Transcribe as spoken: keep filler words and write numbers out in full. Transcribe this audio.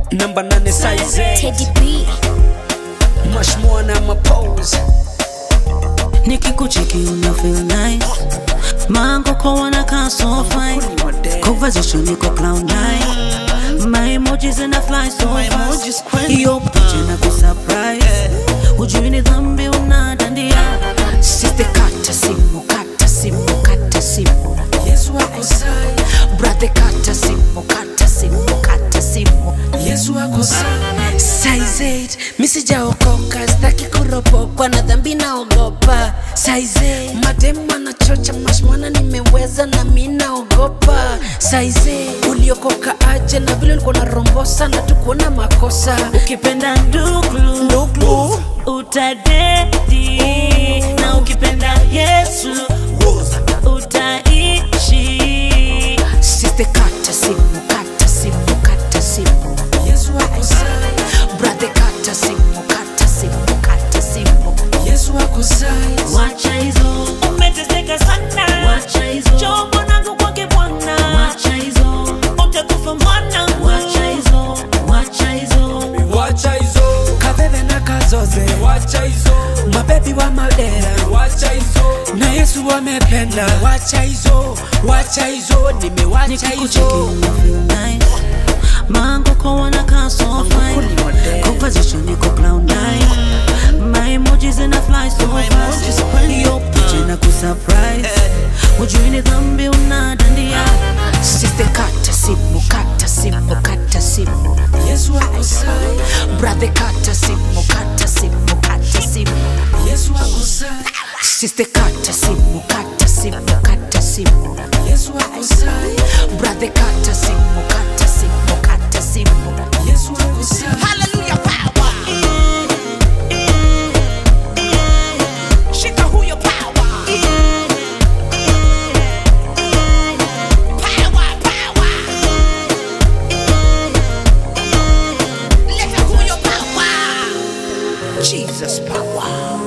Number nane size Teddy B Mash Mwana ma pose. Nikikucheki una feel nice. Mango kwa wana can so fine. Conversation niko cloud nine. My emojis and I fly so fast. Yo piche na ku surprise. Ujui ni dhambi unadandia. Sister Kata Simu, Kata Simu, Kata Simu. Yesu wako sai. Brother Kata Simu, Kata Simu, Kata Simu. Yesu wako sai. Size eight, misi jaokoka. Staki kuropokwa na dhambi naogopa. Size eight, mademu wanachocha Mash Mwana nimeweza na mina ogopa. Size eight, uliokoka aje na vile ulikuwa na rombosa na tukuona makosa. Ukipenda nduklu, nduklu utadedi. Na ukipenda Yesu utaishi. Sister Kata Simu, Kata Simu, Kata Simu. Yesu wako sai. Brother Kata Simu, Kata Simu, Kata Simu. Yesu wako sai. Wacha hizo, umeteseka sana. Wacha hizo, chombo nangu kwake Bwana. Wacha hizo, utakufa mwana. Wacha hizo, wacha hizo, wacha hizo. Kabebe na kazoze, wacha hizo. Mabebi wa madera, wacha hizo. Na Yesu wamependa, wacha hizo, wacha hizo. Nimewacha hizo. Mango kwa wana can so fine. Conversation niko cloud nine. My emojis and I fly so fast. Yo piche na ku surprise. Ujui ni dhambi unadandia. Sister Kata Simu, Kata Simu, Kata Simu. Yesu wako sai. Brother Kata Simu, Kata Simu, Kata Simu. Yesu wako sai. Sister Kata Simu, Kata Simu, Kata Simu. Yesu wako sai. Brother Kata Simu, Kata Simu, Kata Simu. Yesu wako sai. Hallelujah power. Shika huyo power. Power, power. Leta huyo power. Jesus power.